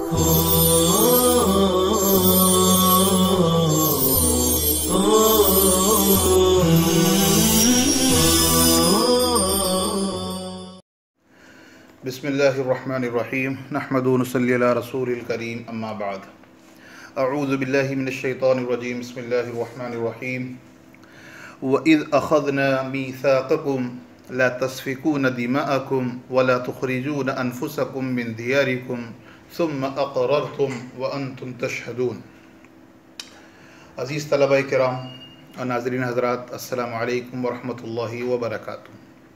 बिस्मिल्लाहिर्रहमानिर्रहीम नहमदु व नसल्ली अला रसूलिल करीम अम्मा बाद अऊज़ु बिल्लाहि मिनश शैतानिर्रजीम बिस्मिल्लाहिर्रहमानिर्रहीम व इज़ अख़ज़ना मीसाक़कुम ला तस्फ़िकून दिमाअकुम व ला तुख़रिजून अनफुसकुम मिन दियारिकुम सुम्मा अक़ररतुम व अंतुम तशहदून। अज़ीज़ तलबा किराम और नाज़रीन हज़रात, अस्सलामु अलैकुम व रहमतुल्लाहि व बरकातुहू।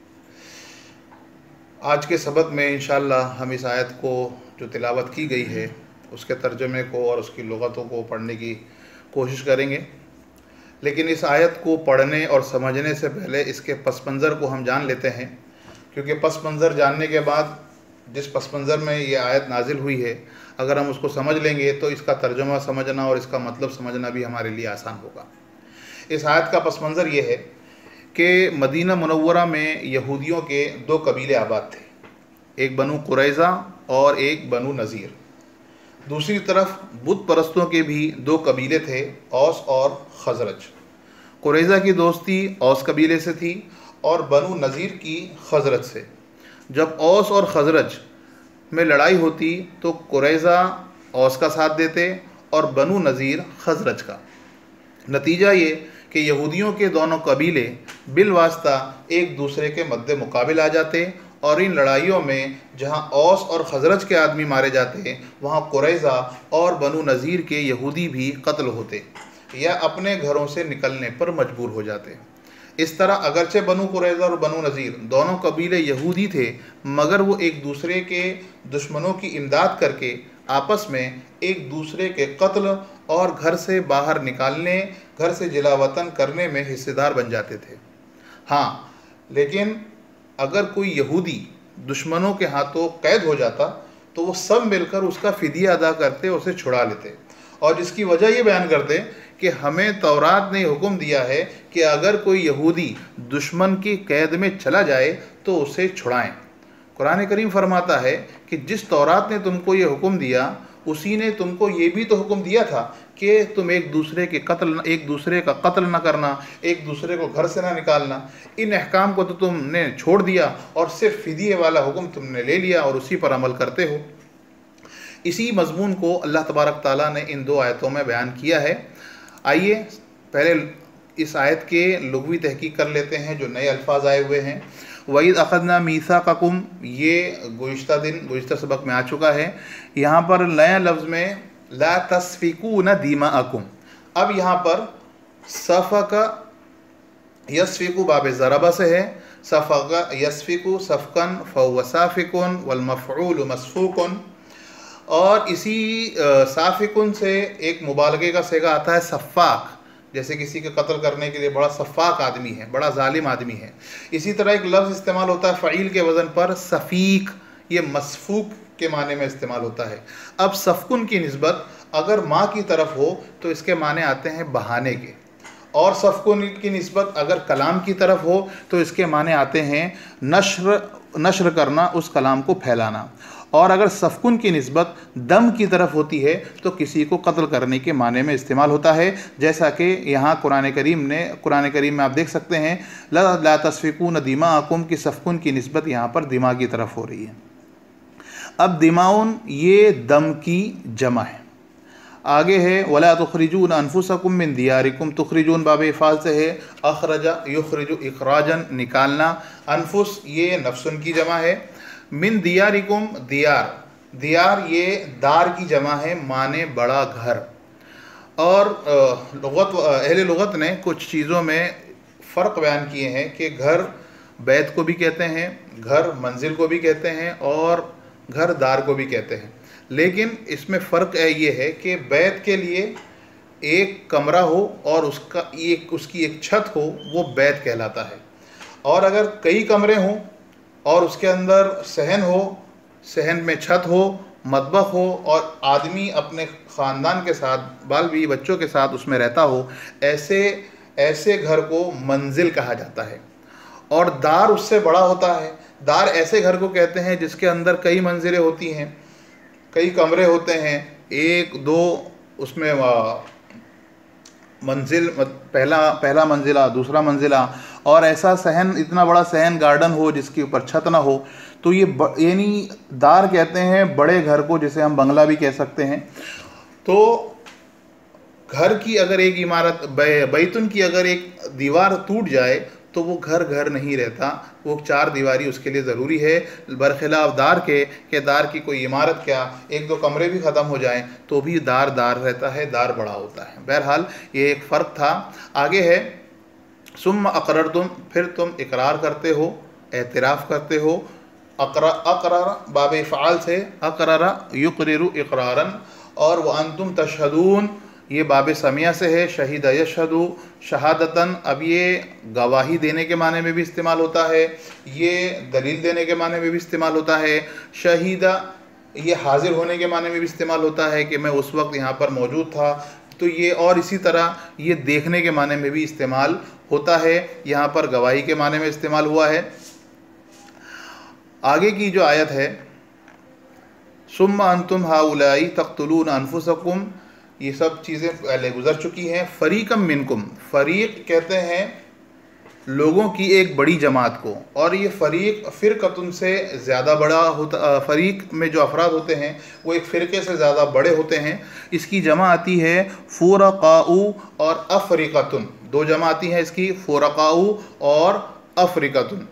आज के सबक में इंशाअल्लाह हम इस आयत को जो तिलावत की गई है उसके तर्जमे को और उसकी लुग़तों को पढ़ने की कोशिश करेंगे। लेकिन इस आयत को पढ़ने और समझने से पहले इसके पस मंज़र को हम जान लेते हैं, क्योंकि पस मंज़र जानने के बाद जिस पस मंज़र में ये आयत नाजिल हुई है, अगर हम उसको समझ लेंगे तो इसका तर्जुमा समझना और इसका मतलब समझना भी हमारे लिए आसान होगा। इस आयत का पस मंज़र ये है कि मदीना मुनव्वरा में यहूदियों के दो कबीले आबाद थे, एक बनु कुरैज़ा और एक बनु नज़ीर। दूसरी तरफ बुत परस्तों के भी दो कबीले थे, औस और खज़रज। कुरैज़ा की दोस्ती औस कबीले से थी और बनु नज़ीर की खज़रज से। जब औस और खज़रज में लड़ाई होती तो कुरैज़ा औस का साथ देते और बनु नज़ीर खज़रज का। नतीजा ये कि यहूदियों के दोनों कबीले बिलवास्ता एक दूसरे के मद्दे मुकाबिल आ जाते और इन लड़ाइयों में जहां औस और खज़रज के आदमी मारे जाते वहां कुरैज़ा और बनु नज़ीर के यहूदी भी कत्ल होते या अपने घरों से निकलने पर मजबूर हो जाते। इस तरह अगरचे बनु कुरैज़ा और बनु नज़ीर दोनों कबीले यहूदी थे, मगर वो एक दूसरे के दुश्मनों की इमदाद करके आपस में एक दूसरे के कत्ल और घर से बाहर निकालने, घर से जिलावतन करने में हिस्सेदार बन जाते थे। हाँ, लेकिन अगर कोई यहूदी दुश्मनों के हाथों कैद हो जाता तो वो सब मिलकर उसका फ़िदिया अदा करते, उसे छुड़ा लेते। और जिसकी वजह ये बयान करते कि हमें तौरात ने हुक्म दिया है कि अगर कोई यहूदी दुश्मन की कैद में चला जाए तो उसे छुड़ाएं। कुरान करीम फरमाता है कि जिस तौरात ने तुमको ये हुक्म दिया उसी ने तुमको ये भी तो हुक्म दिया था कि तुम एक दूसरे का कत्ल न करना, एक दूसरे को घर से ना निकालना। इन अहकाम को तो तुमने छोड़ दिया और सिर्फ फ़िदिये वाला हुक्म तुमने ले लिया और उसी पर अमल करते हो। इसी मज़मून को अल्लाह तबारक ताला ने इन दो आयतों में बयान किया है। आइए पहले इस आयत के लुग़वी तहक़ीक़ कर लेते हैं जो नए अल्फाज आए हुए हैं। वईद अख़ज़ना मीसाक़कुम, ये गुज़िश्ता सबक में आ चुका है। यहाँ पर नया लफ्ज़ में ला तस्फ़िकून दिमाअकुम। अब यहाँ पर सफ़का यस्फ़िकु बाब ज़रबा से है, सफ़का यस्फ़िकु सफ़कन फ़हुव साफ़िकुन वल मफ़ऊल मसफ़ूकुन। और इसी साफ़िकुन से एक मुबालगे का सेगा आता है सफ़ाक, जैसे किसी के कत्ल करने के लिए बड़ा सफ़ाक आदमी है, बड़ा जालिम आदमी है। इसी तरह एक लफ्ज़ इस्तेमाल होता है फ़ईल के वज़न पर सफ़ीक, ये मसफ़ूक के माने में इस्तेमाल होता है। अब सफ़कुन की निस्बत अगर माँ की तरफ हो तो इसके माने आते हैं बहाने के, और सफ़कुन की निस्बत अगर कलाम की तरफ हो तो इसके माने आते हैं नश्र करना, उस कलाम को फैलाना। और अगर सफ़कुन की निस्बत दम की तरफ होती है तो किसी को कत्ल करने के माने में इस्तेमाल होता है, जैसा कि यहाँ कुरान करीम में आप देख सकते हैं ला तस्फ़िकून दिमाअकुम की सफ़कुन की निस्बत यहाँ पर दिमाग की तरफ हो रही है। अब दिमाउन ये दम की जमा है। आगे है वला तुख़रिजून अनफुसकुम मिन दियारिकुम, तुख़रिजून बाब फ़ाल से है, अख़रजा युख़रिजु इख़राजन निकालना, अनफुस ये नफ्सुन की जमा है, मिन दियारिकुम दियार ये दार की जमा है, माने बड़ा घर। और अहले लुग़त ने कुछ चीज़ों में फ़र्क बयान किए हैं कि घर बैत को भी कहते हैं, घर मंजिल को भी कहते हैं और घर दार को भी कहते हैं। लेकिन इसमें फ़र्क ये है कि बैत के लिए एक कमरा हो और उसकी एक छत हो, वो बैत कहलाता है। और अगर कई कमरे हों और उसके अंदर सहन हो, सहन में छत हो, मतबख हो और आदमी अपने ख़ानदान के साथ, बाल भी बच्चों के साथ उसमें रहता हो, ऐसे घर को मंजिल कहा जाता है। और दार उससे बड़ा होता है। दार ऐसे घर को कहते हैं जिसके अंदर कई मंजिलें होती हैं। कई कमरे होते हैं, एक दो उसमें मंजिल, पहला मंजिला, दूसरा मंजिला, और ऐसा सहन, इतना बड़ा सहन गार्डन हो जिसके ऊपर छत ना हो, तो ये यानी दार कहते हैं बड़े घर को, जिसे हम बंगला भी कह सकते हैं। तो घर की अगर एक इमारत, बैतुन की अगर एक दीवार टूट जाए तो वो घर घर नहीं रहता, वो चार दीवारी उसके लिए ज़रूरी है, बरखिलाफ दार के दार की कोई इमारत क्या, एक दो कमरे भी ख़त्म हो जाएं तो भी दार दार रहता है, दार बड़ा होता है। बहरहाल ये एक फ़र्क था। आगे है सुम्मा अक़ररतुम, फिर तुम इकरार करते हो, एतराफ़ करते हो। अक़रर बाब फ़आल से अक़रर युक़रिरु इक़रारन, और व अंतुम तशहदून ये बाब समिया से है, शहीद यशहदु शहादतन। अब ये गवाही देने के माने में भी इस्तेमाल होता है, ये दलील देने के माने में भी इस्तेमाल होता है। शहीदा ये हाजिर होने के माने में भी इस्तेमाल होता है कि मैं उस वक्त यहाँ पर मौजूद था, तो ये, और इसी तरह ये देखने के माने में भी इस्तेमाल होता है, यहाँ पर गवाही के माने में इस्तेमाल हुआ है। आगे की जो आयत है, सुम्मा अंतुम हाउलाई तक़्तुलून अनफुसकुम, ये सब चीज़ें पहले गुजर चुकी हैं। फ़रीक़म मिनकुम, फ़रीक़ कहते हैं लोगों की एक बड़ी जमात को, और ये फ़रीक़ फ़िरक़तुन से ज़्यादा बड़ा होता, फ़रीक़ में जो अफराद होते हैं वो एक फ़िरक़े से ज़्यादा बड़े होते हैं। इसकी जमा आती है फ़ुरक़ाउ और अफ़रीक़तुन, दो जमा आती हैं इसकी, फ़ुरक़ाउ और अफ़रीक़तुन।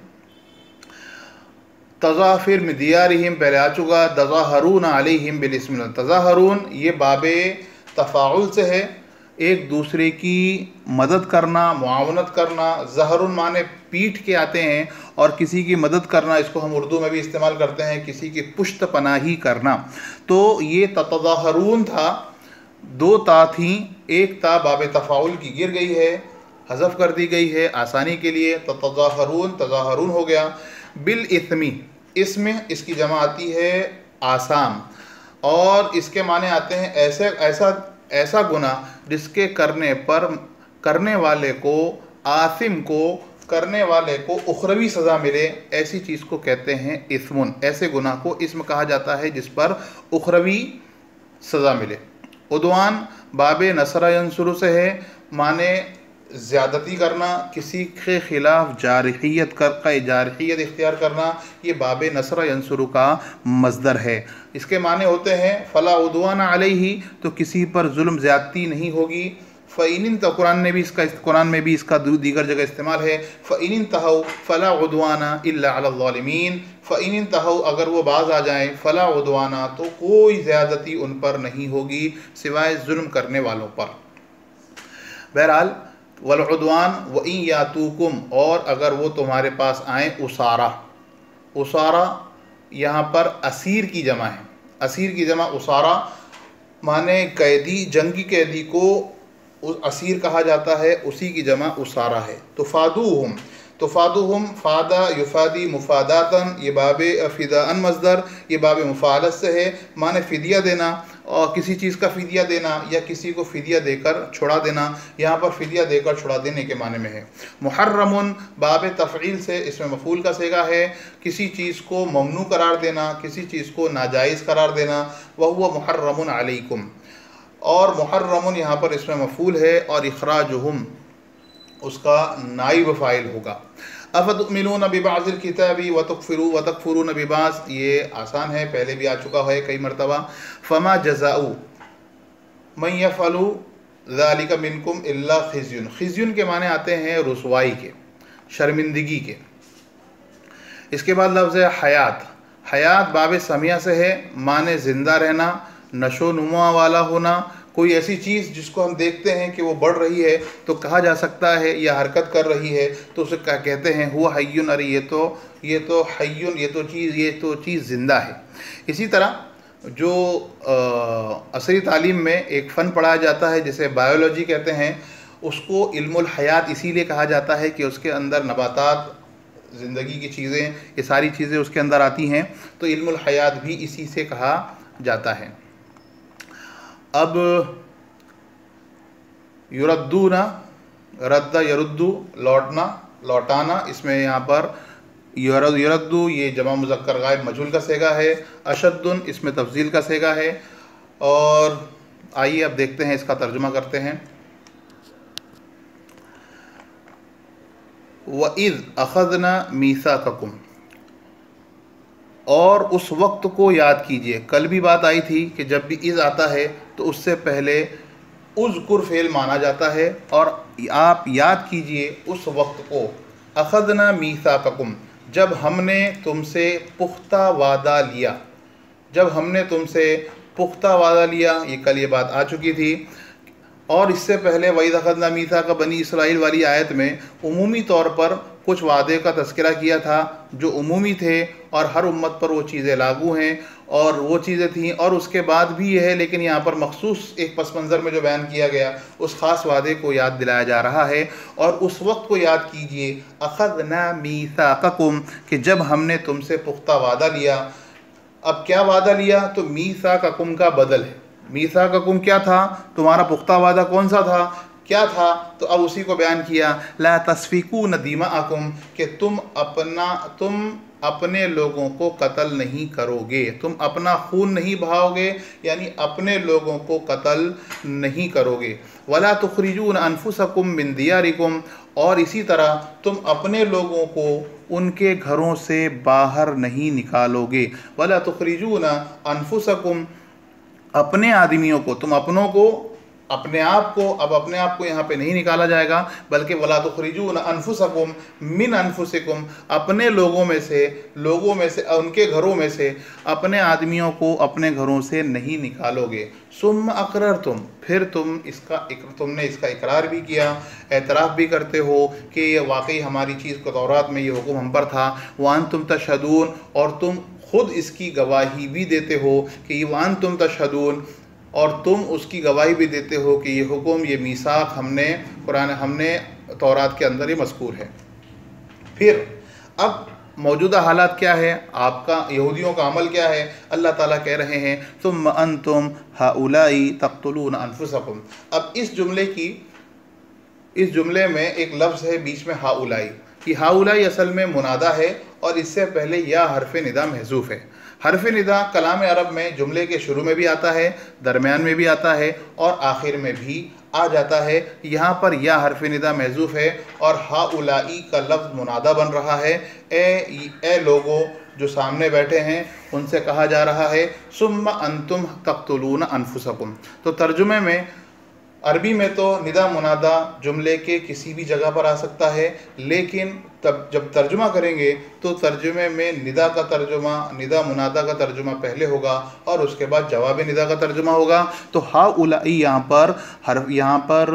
तज़ाफ़िर में दियारिहिम पहले आ चुका, तज़ाहरून अलैहिम बिलिस्म। तज़ाहरून ये बाबे तफ़ाउल से है, एक दूसरे की मदद करना, मुआवनत करना। ज़हरुन माने पीठ के आते हैं, और किसी की मदद करना, इसको हम उर्दू में भी इस्तेमाल करते हैं, किसी की पुश्त पनाही करना। तो ये तज़ाहरून था, दो ता थी, एक ता बाब तफ़ाउल की गिर गई है, हज़फ कर दी गई है आसानी के लिए, तो तज़ाहरून हो गया। बिल इस्मी, इसमें इसकी जमा आती है आसाम, और इसके माने आते हैं ऐसा गुनाह जिसके करने पर करने वाले को, आसिम को, करने वाले को उखरवी सज़ा मिले, ऐसी चीज़ को कहते हैं इस्मुन। ऐसे गुनाह को इस्म कहा जाता है जिस पर उखरवी सज़ा मिले। उद्वान बाबे नसरा यंसुरु से है, माने ज़्यादती करना, किसी के ख़िलाफ़ जारहियत इख्तियार करना, ये बाब नसरा यंसुरु का मज़दर है। इसके माने होते हैं फ़ला उद्वान अलैहि, तो किसी पर जुल्म ज़्यादती नहीं होगी। फ़इनिन, तो कुरान में भी इसका दीगर जगह इस्तेमाल है। फ़इनिन तहौ फ़ला उद्वाना इल्ला अला ज़ालिमीन, फ़इनिन तहौ अगर वो बाज़ आ जाएँ, फ़ला उद्वाना तो कोई ज़्यादती उन पर नहीं होगी सिवाय जुल्म करने वालों पर। बहरहाल वल उद्वान व इन यातूकुम, और अगर वो तुम्हारे पास आएँ, उसारा यहाँ पर असीर की जमा है, असीर की जमा उसारा माने कैदी, जंगी कैदी को असीर कहा जाता है, उसी की जमा उसारा है। तुफ़ादुहुम फ़ादा युफ़ादी मुफ़ादातन, ये बाब फ़िदाअन मज़दर, ये बाब मुफ़ालत से है, माने फ़िदिया देना, और किसी चीज़ का फ़िदिया देना या किसी को फ़िदिया देकर छुड़ा देना, यहाँ पर फ़िदिया देकर छुड़ा देने के माने में है। मुहर्रमुन बाब तफ़ईल से, इसमें मफ़ूल का सेगा है, किसी चीज़ को ममनू करार देना, किसी चीज़ को नाजायज़ करार देना। वह हुआ मुहर्रमुन अलैकुम, और मुहर्रमुन यहाँ पर इसमें मफ़ूल है, और इखराजुहुम उसका नाइब फ़ाइल होगा। अफ़तुमिनून बिबाज़िल किताबी व तकफ़ुरून बिबाज़, ये आसान है, पहले भी आ चुका है कई मरतबा। फ़मा जज़ाउ मन यफ़अलु ज़ालिका मिनकुम इल्ला ख़िज़्युन, ख़िज़्युन के माने आते हैं रुसवाई के, शर्मिंदगी के। इसके बाद लफ्ज़ है हयात, हयात बाब समिया से है, माने ज़िंदा रहना, नशो नुमा वाला होना। कोई ऐसी चीज़ जिसको हम देखते हैं कि वो बढ़ रही है तो कहा जा सकता है या हरकत कर रही है तो उसे क्या कहते हैं, हुआ हय्युन, अरे ये तो हय्युन, ये तो चीज़ ज़िंदा है। इसी तरह जो असरी तालीम में एक फ़न पढ़ाया जाता है जिसे बायोलॉजी कहते हैं, उसको इल्मुल हयात इसीलिए कहा जाता है कि उसके अंदर नबातात, ज़िंदगी की चीज़ें, ये सारी चीज़ें उसके अंदर आती हैं, तो इल्मुल हयात भी इसी से कहा जाता है। अब युरद्दूना, रद्दा यरुद्दू, लौटना, लौटाना, इसमें यहाँ पर यरद्दु ये जमा मुज़क्कर गायब मजहूल का सेगा है। अशद्दुन इसमें तफजील का सेगा है। और आइए अब देखते हैं, इसका तर्जुमा करते हैं। वइज़ अख़ज़ना मीसाककुम, और उस वक्त को याद कीजिए। कल भी बात आई थी कि जब भी इज़ आता है तो उससे पहले उज़कुर फ़ेल माना जाता है, और आप याद कीजिए उस वक्त को। अख़ज़ना मीसाककुम, जब हमने तुमसे पुख्ता वादा लिया, जब हमने तुमसे पुख्ता वादा लिया, ये कल ये बात आ चुकी थी। और इससे पहले वइज़ अख़ज़ना मीसाक बनी इसराइल वाली आयत में उमूमी तौर पर कुछ वादे का तज़किरा किया था जो उमूमी थे और हर उम्मत पर वो चीज़ें लागू हैं, और वो चीज़ें थीं। और उसके बाद भी ये है, लेकिन यहाँ पर मखसूस एक पस मंज़र में जो बयान किया गया उस ख़ास वादे को याद दिलाया जा रहा है। और उस वक्त को याद कीजिए, अख़ज़ना मीसाककुम, कि जब हमने तुमसे पुख्ता वादा लिया। अब क्या वादा लिया? तो मीसाककुम का बदल है। मीसाककुम क्या था? तुम्हारा पुख्ता वादा कौन सा था, क्या था? तो अब उसी को बयान किया, ला तस्फिकून दिमाअकुम, कि तुम अपने लोगों को कत्ल नहीं करोगे, तुम अपना खून नहीं बहाओगे, यानी अपने लोगों को कत्ल नहीं करोगे। वला तुखरिजून अनफुसकुम मिन दियारिकुम, और इसी तरह तुम अपने लोगों को उनके घरों से बाहर नहीं निकालोगे। वला तुखरिजून अनफुसकुम, अपने आदमियों को, तुम अपनों को, अपने आप को, अब अपने आप को यहाँ पे नहीं निकाला जाएगा, बल्कि वला तुखरिजून अनफुसकुम मिन अनफुसिकुम, अपने लोगों में से, उनके घरों में से अपने आदमियों को अपने घरों से नहीं निकालोगे। सुम्मा अक़ररतुम, फिर तुमने इसका इकरार भी किया, एतराफ़ भी करते हो कि ये वाकई हमारी चीज़ को तौरात में ये हुक्म हम पर था। वअंतुम तशहदून, और तुम खुद इसकी गवाही भी देते हो कि वअंतुम तशहदून, और तुम उसकी गवाही भी देते हो कि ये हुक्म, ये मीसाक हमने तौरात के अंदर ये मज़कूर है। फिर अब मौजूदा हालात क्या है, आपका यहूदियों का अमल क्या है? अल्लाह ताला कह रहे हैं, तुम अंतुम हाउलाई तक़्तुलून अनफुसकुम। अब इस जुमले में एक लफ्ज़ है बीच में, हाउलाई। कि हाउलाई असल में मुनादा है, और इससे पहले या हरफ निदा महज़ूफ़ है। हरफ निदा कलाम अरब में जुमले के शुरू में भी आता है, दरमियान में भी आता है, और आखिर में भी आ जाता है। यहाँ पर या हरफ निदा महज़ूफ़ है और हाउलाई का लफ्ज़ मुनादा बन रहा है। ए लोगों जो सामने बैठे हैं उनसे कहा जा रहा है, सुम्मा अंतुम तक़्तुलून अनफुसकुम। तो तर्जुमे में, अरबी में तो निदा मुनादा जुमले के किसी भी जगह पर आ सकता है, लेकिन तब जब तर्जुमा करेंगे तो तर्जुमे में निदा मुनादा का तर्जुमा पहले होगा और उसके बाद जवाब निदा का तर्जुमा होगा। तो हाउलाई यहाँ पर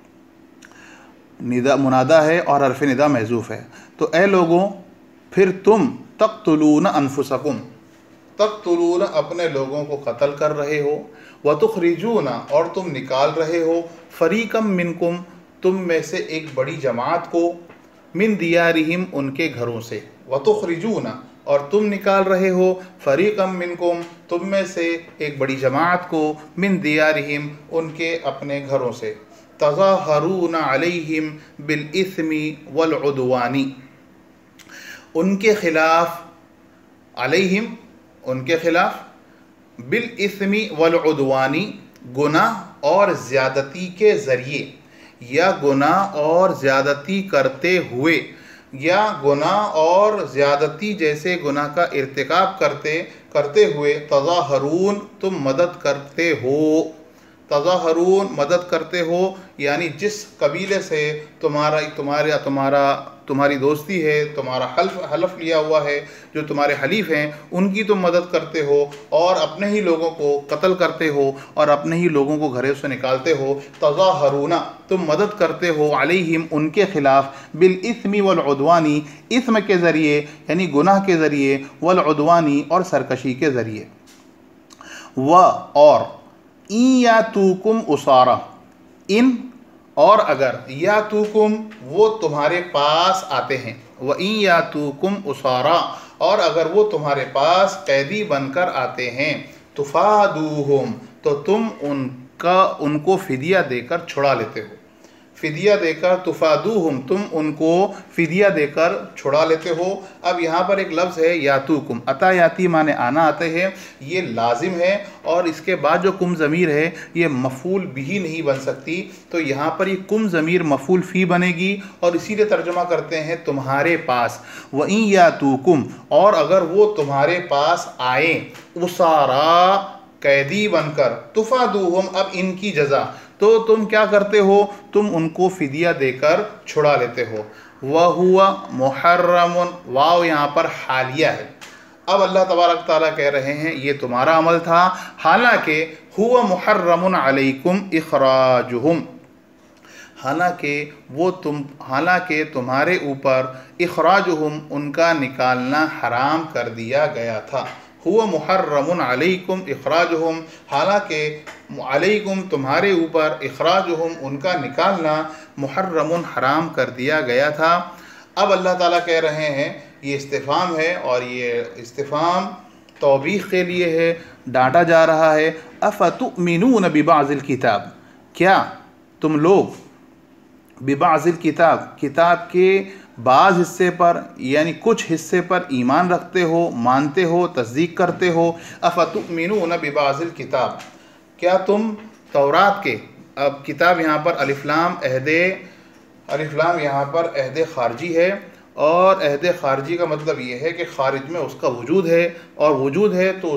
निदा मुनादा है और हरफ निदा महज़ूफ़ है। तो ए लोगों, फिर तुम तक़्तुलून अनफुसकुम, तक़्तुलून अपने लोगों को कत्ल कर रहे हो, व तुखरिजून और तुम निकाल रहे हो, फ़रीक़म मिनकुम तुम में से एक बड़ी जमात को, मिन दियारिहिम उनके घरों से, व तुखरिजून और तुम निकाल रहे हो, फ़रीक़म मिनकुम तुम में से एक बड़ी जमात को, मिन दियारिहिम उनके अपने घरों से, तज़ाहरून अलैहिम बिल इस्मी वल उद्वानी, उनके ख़िलाफ़, अलैहिम उनके ख़िलाफ़, बिल इस्मी वल उद्वानी गुनाह और ज़्यादती के ज़रिए, या गुनाह और ज़्यादती करते हुए, या गुनाह और ज़्यादती जैसे गुनाह का इर्तिकाब करते हुए, तज़ाहरून तुम मदद करते हो, तज़ाहरून मदद करते हो, यानी जिस कबीले से तुम्हारी दोस्ती है, तुम्हारा हल्फ लिया हुआ है, जो तुम्हारे हलीफ हैं, उनकी तुम मदद करते हो और अपने ही लोगों को कत्ल करते हो और अपने ही लोगों को घरों से निकालते हो। तज़ाहरूना तुम मदद करते हो, अलैहिम उनके ख़िलाफ़, बिल इस्मी वल उद्वानी इस्म के ज़रिए यानी गुनाह के ज़रिए, वल उद्वानी और सरकशी के ज़रिए, व और इन या तूकुम उसारा, इन और अगर, या तूकुम वो तुम्हारे पास आते हैं, व इन या तूकुम उसारा और अगर वो तुम्हारे पास कैदी बनकर आते हैं, तुफादूहुम तो तुम उनको फ़िदिया देकर छुड़ा लेते हो। फ़िदिया देकर, तुफ़ादूहुम तुम उनको फ़िदिया देकर छुड़ा लेते हो। अब यहाँ पर एक लफ्ज़ है यातूकुम, अता याती माने आना आते हैं, ये लाजिम है और इसके बाद जो कुम ज़मीर है ये मफ़ूल बिही नहीं बन सकती, तो यहाँ पर ये कुम ज़मीर मफ़ूल फ़ी बनेगी और इसीलिए तर्जुमा करते हैं तुम्हारे पास। वइन यातूकुम, और अगर वो तुम्हारे पास आए उसारा कैदी बनकर, तुफ़ादूहुम अब इनकी जज़ा, तो तुम क्या करते हो, तुम उनको फ़िदिया देकर छुड़ा लेते हो। वह हुआ मुहर्रमुन, वाव यहाँ पर हालिया है। अब अल्लाह तबारक ताला कह रहे हैं ये तुम्हारा अमल था, हालांकि हुआ मुहर्रमुन अलैकुम इखराजुहुम, हालांकि तुम्हारे ऊपर इखराजुहुम उनका निकालना हराम कर दिया गया था। हुआ मुहर्रमुन अलैकुम इखराजुहुम, हालांकि अलैकुम तुम्हारे ऊपर इखराजुहुम उनका निकालना मुहर्रमुन हराम कर दिया गया था। अब अल्लाह ताला कह रहे हैं ये इस्तिफ़ाम है और ये इस्तिफ़ाम तौबीख़ के लिए है, डांटा जा रहा है। अफ़तुमिनून बिबाज़िल किताब, क्या तुम लोग बिबाज़िल किताब, किताब के बाज़ हिस्से पर यानी कुछ हिस्से पर ईमान रखते हो, मानते हो, तस्दीक करते हो। अफ़तुमिनून बिबाज़िल किताब, क्या तुम तौरात के, अब किताब यहाँ पर अलिफ्लाम यहाँ पर अहद ख़ारजी है और अहद ख़ारजी का मतलब ये है कि ख़ारिज में उसका वजूद है और वजूद है तो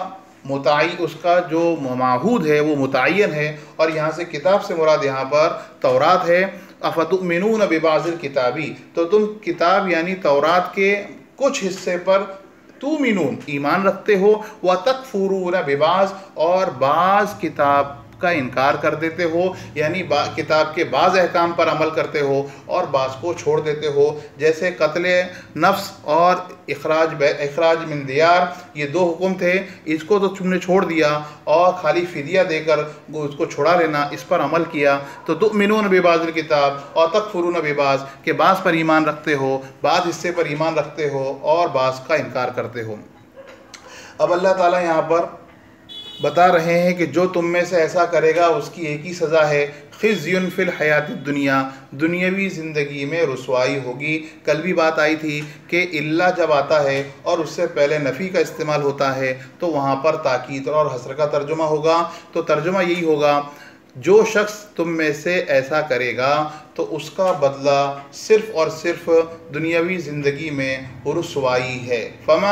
उसका जो माहूद है वो मुतय्यन है, और यहाँ से किताब से मुराद यहाँ पर तौरात है। अफ़तुमिनून बिबाज़िल किताबी, तो तुम किताब यानी तौरात के कुछ हिस्से पर तुमिनून ईमान रखते हो, व तकफुरून बिबाज़, और बाज़ किताब का इनकार कर देते हो, यानी किताब के बाज़ अहकाम पर अमल करते हो और बाज़ को छोड़ देते हो। जैसे कत्ल नफ्स और इखराज मिन दियार, ये दो हुक्म थे, इसको तो तुमने छोड़ दिया और खाली फ़िदिया देकर उसको छुड़ा लेना, इस पर अमल किया। तो तुमिनून बिबाज़िल किताब और तकफुरून बिबाज़ के बाज़ पर ईमान रखते हो, बाज़ हिस्से पर ईमान रखते हो और बाज़ का इनकार करते हो। अब अल्लाह ताला यहाँ पर बता रहे हैं कि जो तुम में से ऐसा करेगा उसकी एक ही सज़ा है, खिज़्युन फ़िल हयातिद दुनिया, दुनियावी ज़िंदगी में रुसवाई होगी। कल भी बात आई थी कि इल्ला जब आता है और उससे पहले नफ़ी का इस्तेमाल होता है तो वहाँ पर ताकीद और हसर का तर्जुमा होगा। तो तर्जुमा यही होगा, जो शख्स तुम में से ऐसा करेगा तो उसका बदला सिर्फ़ और सिर्फ दुनियावी ज़िंदगी में रुसवाई है।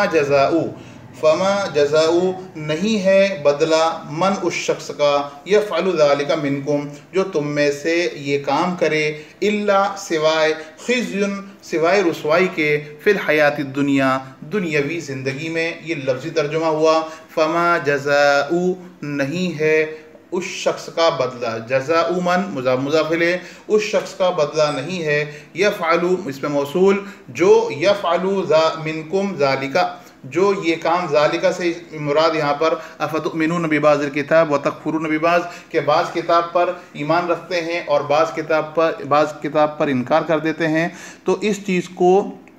फ़मा जज़ाऊ नहीं है बदला मन उस शख्स का, यफ़अलु ज़ालिका मिनकुम जो तुम में से ये काम करे, इल्ला सिवाय खिज़्युन सिवाय रुसवाई के, फ़िल हयातिद दुनिया दुनियावी ज़िंदगी में। ये लफ्ज़ी तर्जुमा हुआ, फ़मा जज़ाऊ नहीं है उस शख्स का बदला, जज़ाउ मन मुज़ाफ़िले, उस शख्स का बदला नहीं है, यफ़अलु इसमें मौसूल, जो यफ़अलु मिनकुम ज़ालिका, जो ये काम ज़ालिका से मुराद यहाँ पर अफ़तुमिनून बिबाज़िल किताब व तकफुरून बिबाज़ के बाज़ किताब पर ईमान रखते हैं और बाज़ किताब पर इनकार कर देते हैं। तो इस चीज़ को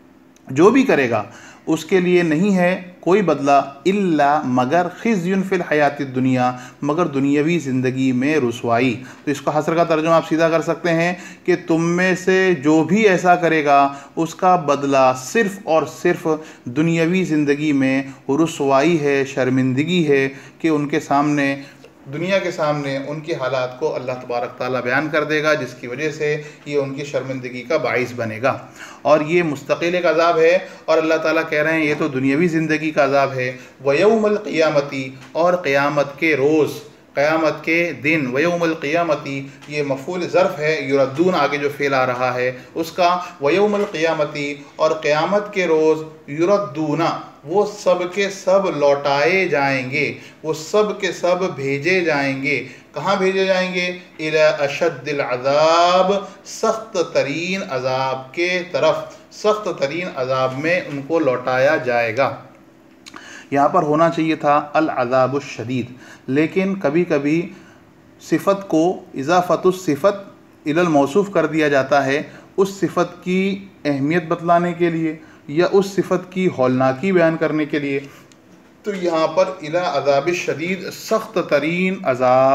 जो भी करेगा उसके लिए नहीं है कोई बदला, इल्ला मगर खिज़्युन फ़िल हयातिद दुनिया, मगर दुनियावी ज़िंदगी में रुसवाई। तो इसका हसर का तर्जुमा आप सीधा कर सकते हैं कि तुम में से जो भी ऐसा करेगा उसका बदला सिर्फ़ और सिर्फ दुनियावी ज़िंदगी में रुसवाई है, शर्मिंदगी है कि उनके सामने, दुनिया के सामने उनकी हालात को अल्लाह तबारक ताला बयान कर देगा, जिसकी वजह से ये उनकी शर्मिंदगी का बाइस बनेगा और ये मुस्तकिल एक अज़ाब है। और अल्लाह ताला कह रहे हैं ये तो दुनियावी ज़िंदगी का अज़ाब है। वयौमुल क़ियामती, और क़यामत के रोज़, क़यामत के दिन, वयौमुल क़ियामती ये मफ़ूल ज़र्फ़ है, युरद्दून आगे जो फ़ेल आ रहा है उसका, वयौमुल क़ियामती और क़यामत के रोज़, युरद्दूना वो सब के सब लौटाए जाएंगे, वो सब के सब भेजे जाएंगे। कहाँ भेजे जाएंगे? इला अशद्दिल अज़ाब, सख्त तरीन अज़ाब के तरफ, सख्त तरीन अज़ाब में उनको लौटाया जाएगा। यहाँ पर होना चाहिए था अल अज़ाबुश शदीद, लेकिन कभी कभी सिफ़त को इज़ाफ़तुस सिफ़त इलल मौसूफ़ कर दिया जाता है उस सिफ़त की अहमियत बतलाने के लिए या उस सिफ़त की हौलनाकी बयान करने के लिए। तो यहाँ पर इला अज़ाबिश शदीद, सख्त तरीन अज़ाब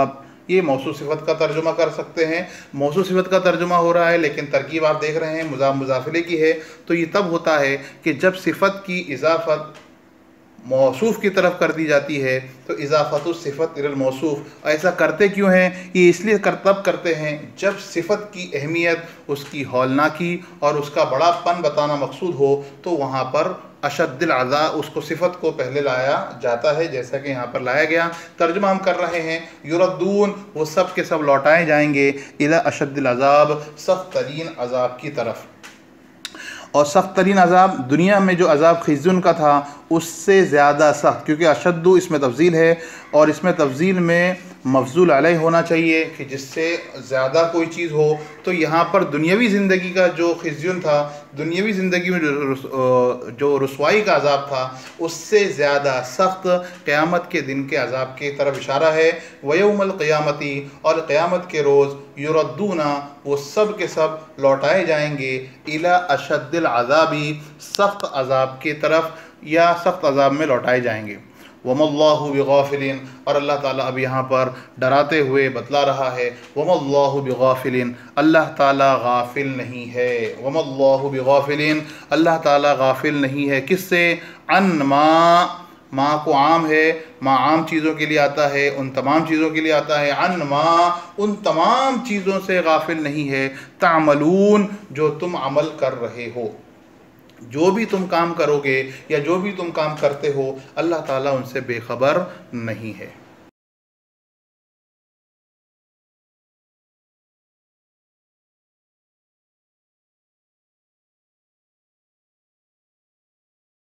ये मौसूफ सिफत का तर्जुमा कर सकते हैं। मौसूफ सिफत का तर्जुमा हो रहा है लेकिन तरकीब आप देख रहे हैं मुज़ाफ मुज़ाफिले की है, तो ये तब होता है कि जब सिफत की इजाफत मौसूफ की तरफ कर दी जाती है, तो इजाफ़तु सिफ़त इलल मौसूफ। ऐसा करते क्यों हैं? ये इसलिए तब करते हैं जब सिफ़त की अहमियत, उसकी हौलनाकी और उसका बड़ापन बताना मकसूद हो, तो वहाँ पर अशद्दिल अज़ा उसको सिफ़त को पहले लाया जाता है, जैसा कि यहाँ पर लाया गया। तर्जुमा हम कर रहे हैं, युरद्दून वो सब के सब लौटाए जाएंगे, इला अशद्दिल अज़ाब सख्त तरीन अज़ाब की तरफ। और सख्त तरीन अज़ाब दुनिया में जो अज़ाब खिज़्युन का था उससे ज़्यादा सख्त, क्योंकि अशद्दु इसमें तफ़ज़ील है और इसमें तफ़ज़ील में मफ़ज़ूल अलैह होना चाहिए कि जिससे ज़्यादा कोई चीज़ हो। तो यहाँ पर दुनियावी ज़िंदगी का जो खिज़्युन था, दुनियावी ज़िंदगी में जो रुसवाई का अज़ाब था, उससे ज़्यादा सख्त क़यामत के दिन के अज़ाब की तरफ इशारा है। वयौमल क़यामती और क़यामत के रोज़ युरद्दूना वो सब के सब लौटाए जाएंगे इला अशद्दिल अज़ाबी सख्त अज़ाब की तरफ, या सख्त अज़ाब में लौटाए जाएंगे। वमल्लाहु बिगाफिलिन, और अल्लाह ताला अब यहाँ पर डराते हुए बतला रहा है, वमल्लाहु बिगाफिलिन, अल्लाह ताला गाफिल नहीं है। वमल्लाहु बिगाफिलिन, अल्लाह ताला गाफिल नहीं है किससे? अन माँ को आम है, माँ आम चीज़ों के लिए आता है, उन तमाम चीज़ों के लिए आता है। अन माँ उन तमाम चीज़ों से गाफिल नहीं है, तामलून जो तुम अमल कर रहे हो, जो भी तुम काम करोगे या जो भी तुम काम करते हो, अल्लाह ताला उनसे बेखबर नहीं है।